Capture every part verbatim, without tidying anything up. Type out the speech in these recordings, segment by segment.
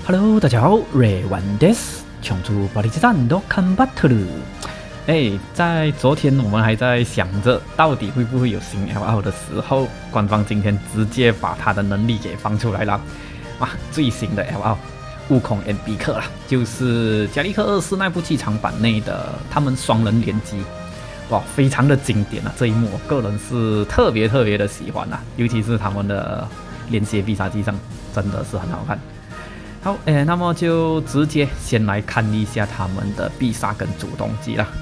Hello， 大家好，瑞万です。抢出保利之战都看巴特了。哎，在昨天我们还在想着到底会不会有新 L 二的时候，官方今天直接把他的能力给放出来了。哇，最新的 L 二，悟空 and 比克啦，就是加利克二世那部剧场版内的他们双人联机。哇，非常的经典啊！这一幕我个人是特别特别的喜欢啊，尤其是他们的连接必杀技上真的是很好看。好，诶，那么就直接先来看一下他们的必杀跟主动技啦。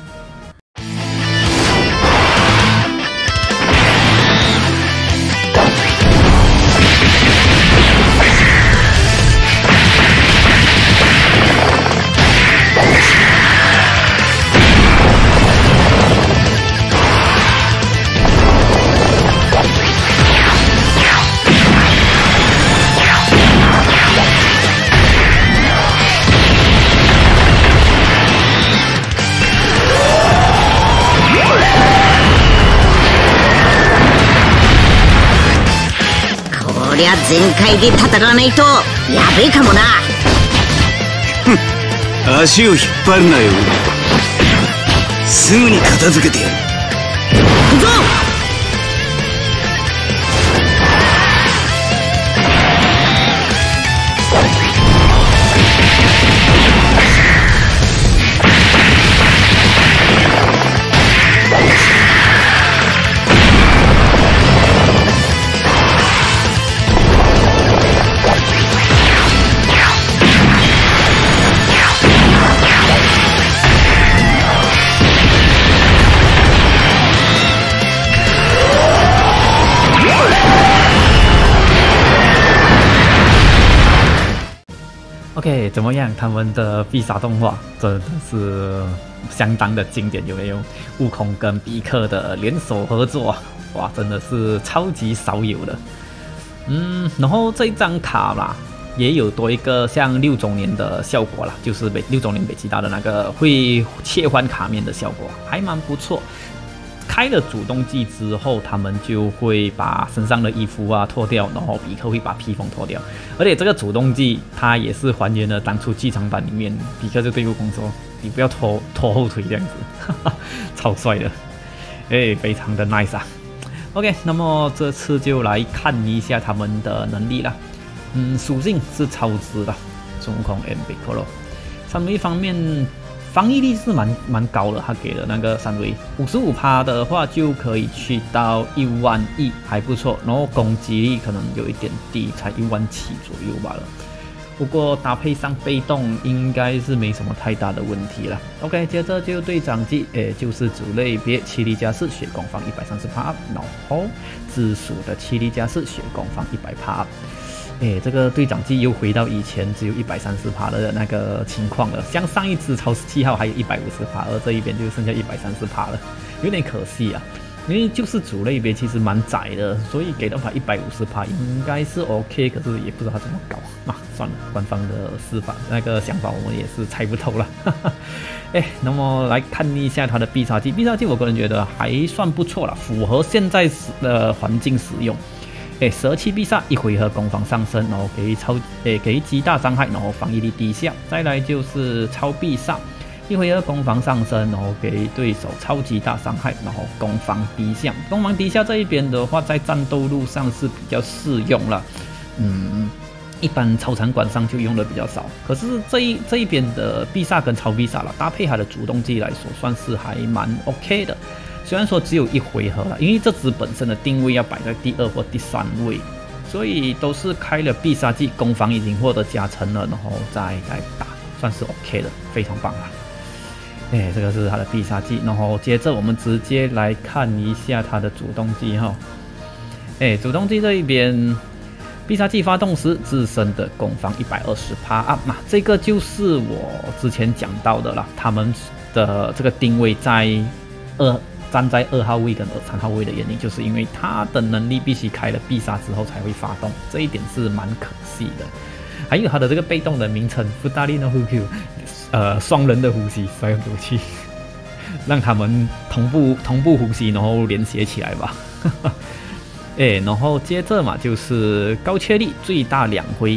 こりゃ全開で戦わないとやべえかもな。 ふん、足を引っ張るなよ。すぐに片付けてやる。行くぞ。 OK， 怎么样？他们的必杀动画真的是相当的经典，有没有？悟空跟比克的联手合作，哇，真的是超级少有的。嗯，然后这张卡啦，也有多一个像六周年的效果啦，就是北六周年北极大的那个会切换卡面的效果，还蛮不错。开了主动技之后，他们就会把身上的衣服啊脱掉，然后比克会把披风脱掉。而且这个主动技它也是还原了当初剧场版里面，比克就对悟空说：“你不要拖拖后腿这样子，哈哈，超帅的，哎，非常的 nice 啊。” OK， 那么这次就来看一下他们的能力啦。嗯，属性是超值的，孙悟空 and 比克咯。三维方面。防御力是蛮蛮高的，他给的那个三维五十五趴的话就可以去到一万一，还不错。然后攻击力可能有一点低，才一万七左右罢了。不过搭配上被动应该是没什么太大的问题了。OK， 接着就队长技，诶，就是主类别七力加四血攻防一百三十趴，然后直属的七力加四血攻防一百趴。哎，这个队长技又回到以前只有一百三十趴的那个情况了，像上一只超十七号还有一百五十趴，而这一边就剩下一百三十趴了，有点可惜啊。因为就是主类别其实蛮窄的，所以给到他一百五十趴应该是 OK， 可是也不知道他怎么搞啊。算了，官方的施法那个想法我们也是猜不透了。哎，那么来看一下他的必杀技，必杀技我个人觉得还算不错了，符合现在的环境使用。诶，蛇气必杀一回合攻防上升，然后给超诶给极大伤害，然后防御力低下。再来就是超必杀，一回合攻防上升，然后给对手超级大伤害，然后攻防低下。攻防低下这一边的话，在战斗路上是比较适用了，嗯，一般超场馆上就用的比较少。可是这一这一边的必杀跟超必杀了，搭配它的主动技来说，算是还蛮 OK 的。虽然说只有一回合了，因为这只本身的定位要摆在第二或第三位，所以都是开了必杀技，攻防已经获得加成了，然后再来打，算是 OK 的，非常棒了。哎，这个是他的必杀技，然后接着我们直接来看一下他的主动技哈。哎，主动技这一边，必杀技发动时自身的攻防一百二十趴 up 嘛，这个就是我之前讲到的了，他们的这个定位在二。站在二号位跟二三号位的原因，就是因为他的能力必须开了必杀之后才会发动，这一点是蛮可惜的。还有他的这个被动的名称“福达利诺呼吸”，呃，双人的呼吸，所以很有趣，让他们同步同步呼吸，然后连接起来吧。哎，然后接着嘛，就是高切力最大两挥，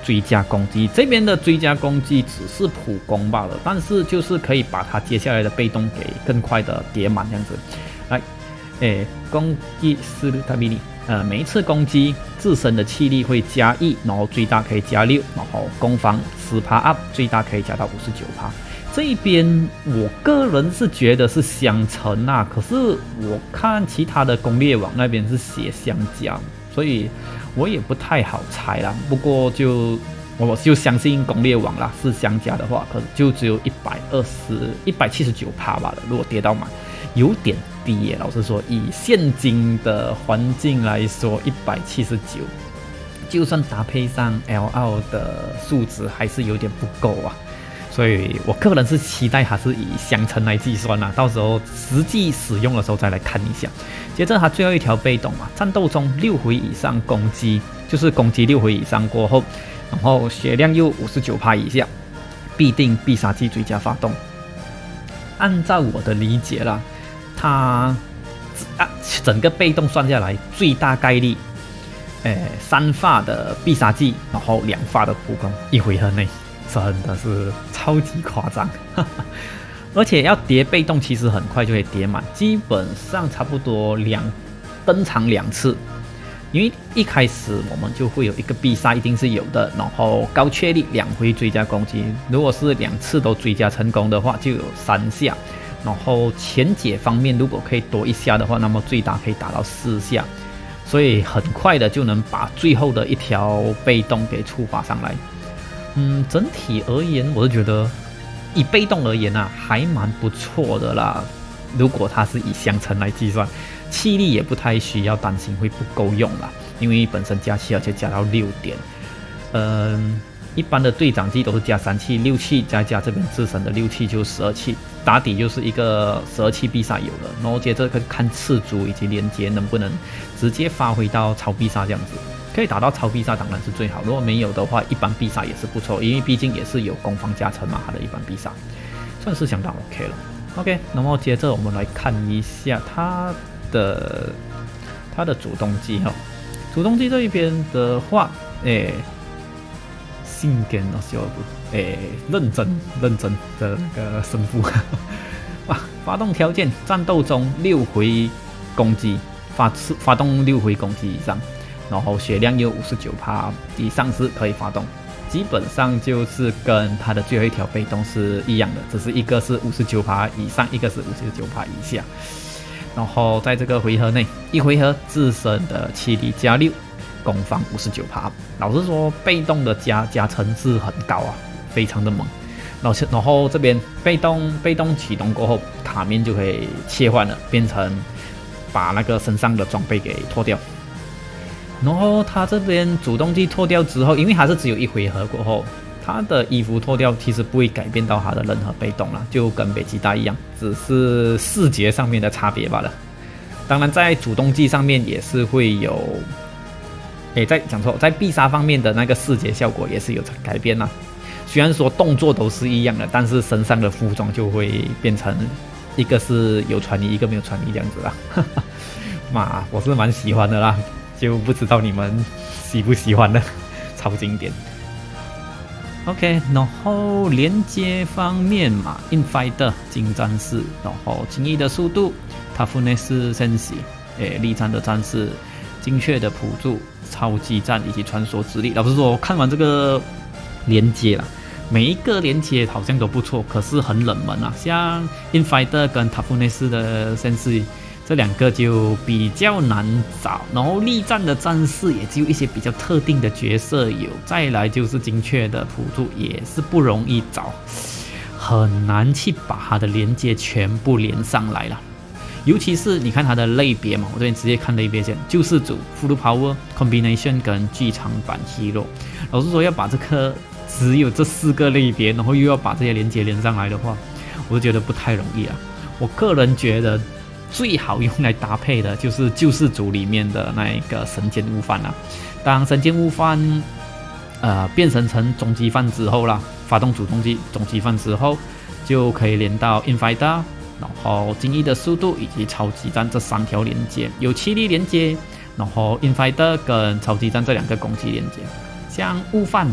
追加攻击。这边的追加攻击只是普攻罢了，但是就是可以把它接下来的被动给更快的叠满这样子。来，诶，攻击四六大比例，呃，每一次攻击自身的气力会加一，然后最大可以加六，然后攻防十%up，最大可以加到五十九%。这一边我个人是觉得是相乘啊，可是我看其他的攻略网那边是写相加，所以我也不太好猜啦。不过就我就相信攻略网啦，是相加的话，可能就只有一百二十、一百七十九%罢了。如果跌到满，有点低耶。老实说，以现今的环境来说，一百七十九，就算搭配上 L 二 的数值，还是有点不够啊。所以我个人是期待还是以相乘来计算啦、啊，到时候实际使用的时候再来看一下。接着它最后一条被动嘛，战斗中六回以上攻击，就是攻击六回以上过后，然后血量又 百分之五十九 以下，必定必杀技追加发动。按照我的理解啦，它啊整个被动算下来，最大概率，诶三发的必杀技，然后两发的普攻，一回合内。真的是超级夸张，而且要叠被动其实很快就会叠满，基本上差不多两登场两次，因为一开始我们就会有一个必杀一定是有的，然后高确率两回追加攻击，如果是两次都追加成功的话就有三下，然后前解方面如果可以多一下的话，那么最大可以打到四下，所以很快的就能把最后的一条被动给触发上来。嗯，整体而言，我是觉得以被动而言啊，还蛮不错的啦。如果它是以相乘来计算，气力也不太需要担心会不够用啦，因为本身加气而且加到六点。嗯，一般的队长技都是加三气，六气再加这边自身的六气就十二气，打底就是一个十二气必杀有了。然后接着看赤足以及连接能不能直接发挥到超必杀这样子。可以打到超必杀当然是最好，如果没有的话，一般必杀也是不错，因为毕竟也是有攻防加成嘛，它的一般必杀算是相当 OK 了。OK， 那么接着我们来看一下它的它的主动技哈，主动技这一边的话，诶，信根哦，小不，诶，认真认真的那个胜负，哇，发动条件，战斗中六回攻击，发发动六回攻击以上。然后血量有 百分之五十九 以上是可以发动，基本上就是跟它的最后一条被动是一样的，只是一个是 百分之五十九 以上，一个是 百分之五十九 以下。然后在这个回合内，一回合自身的气力加六，攻防 百分之五十九。老实说，被动的加加成是很高啊，非常的猛。然后这边被动被动启动过后，卡面就可以切换了，变成把那个身上的装备给脱掉。然后他这边主动技脱掉之后，因为它是只有一回合过后，他的衣服脱掉其实不会改变到他的任何被动啦，就跟北极大一样，只是视觉上面的差别罢了。当然在主动技上面也是会有，诶，在讲错，在必杀方面的那个视觉效果也是有改变啦。虽然说动作都是一样的，但是身上的服装就会变成一个是有穿衣，一个没有穿衣这样子啦。嘛，我是蛮喜欢的啦。就不知道你们喜不喜欢的，超经典。OK， 然后连接方面嘛 ，Infighter 精战士，然后精益的速度 ，Toughness Sense， 诶，力战的战士，精确的辅助，超级战以及传说之力。老实说，我看完这个连接啦，每一个连接好像都不错，可是很冷门啊。像 Infighter 跟 Toughness 的 Sense。这两个就比较难找，然后力战的战士也只有一些比较特定的角色有，再来就是精确的辅助也是不容易找，很难去把它的连接全部连上来了。尤其是你看它的类别嘛，我这边直接看类别先，救世主、Full Power、Combination 跟剧场版 Hero。老实说，要把这个只有这四个类别，然后又要把这些连接连上来的话，我觉得不太容易啊。我个人觉得。最好用来搭配的就是救世主里面的那一个神剑悟饭啊。当神剑悟饭呃变身成终极饭之后啦，发动主动技终极饭之后，就可以连到 Infighter， 然后精益的速度以及超级战这三条连接，有气力连接，然后 Infighter 跟超级战这两个攻击连接。像悟饭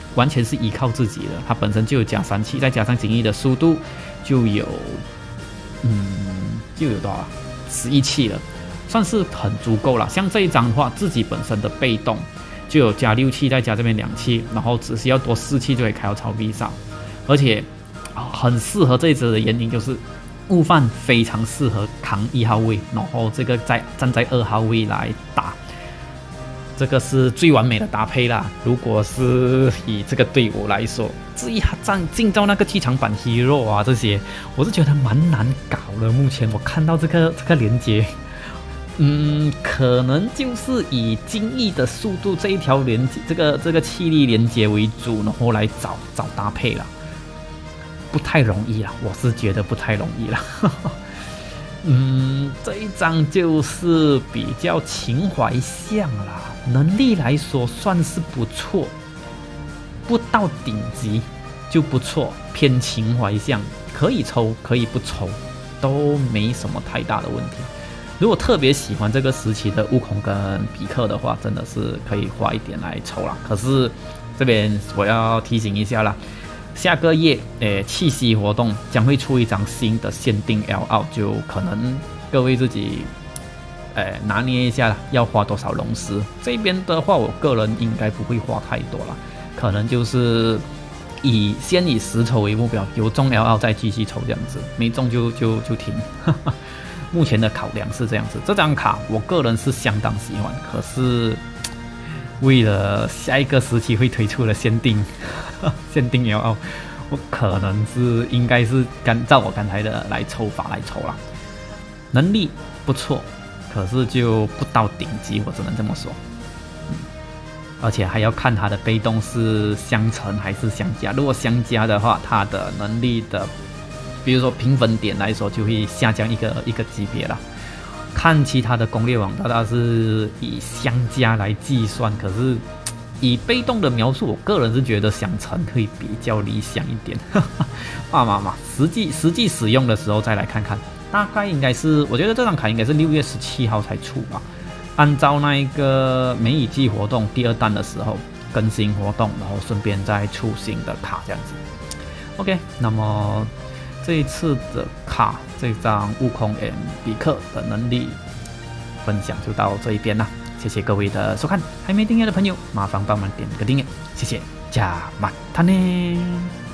完全是依靠自己的，他本身就有加三气，再加上精益的速度，就有嗯就有多少十一气了，算是很足够了。像这一张的话，自己本身的被动就有加六气，再加这边两气，然后只需要多四气就可以开到超必杀，而且、哦、很适合这一只的原因就是悟饭非常适合扛一号位，然后这个在站在二号位来打。这个是最完美的搭配啦。如果是以这个队伍来说，至于他站进到那个剧场版 Hero 啊这些，我是觉得蛮难搞的。目前我看到这个这个连接，嗯，可能就是以精益的速度这一条连接，这个这个气力连接为主，然后来找找搭配啦，不太容易啦，我是觉得不太容易啦。嗯，这一张就是比较情怀向啦。能力来说算是不错，不到顶级就不错，偏情怀向，可以抽可以不抽，都没什么太大的问题。如果特别喜欢这个时期的悟空跟比克的话，真的是可以花一点来抽啦。可是这边我要提醒一下啦，下个月诶七夕活动将会出一张新的限定 L R， 就可能各位自己呃拿捏一下要花多少龙石。这边的话，我个人应该不会花太多啦，可能就是以先以十抽为目标，有中 L R 再继续抽这样子，没中就就就停。目前的考量是这样子，这张卡我个人是相当喜欢，可是为了下一个时期会推出的限定限定 L R， 我可能是应该是按照我刚才的来抽法来抽啦。能力不错，可是就不到顶级，我只能这么说。嗯，而且还要看他的被动是相乘还是相加。如果相加的话，他的能力的，比如说评分点来说，就会下降一个一个级别了。看其他的攻略网，大家是以相加来计算，可是以被动的描述，我个人是觉得相乘会比较理想一点。嘛嘛嘛，实际实际使用的时候再来看看。大概应该是，我觉得这张卡应该是六月十七号才出吧。按照那一个梅雨季活动第二弹的时候更新活动，然后顺便再出新的卡这样子。OK， 那么这一次的卡，这张悟空 and 比克的能力分享就到这一边啦。谢谢各位的收看，还没订阅的朋友，麻烦帮忙点个订阅，谢谢，加马他呢。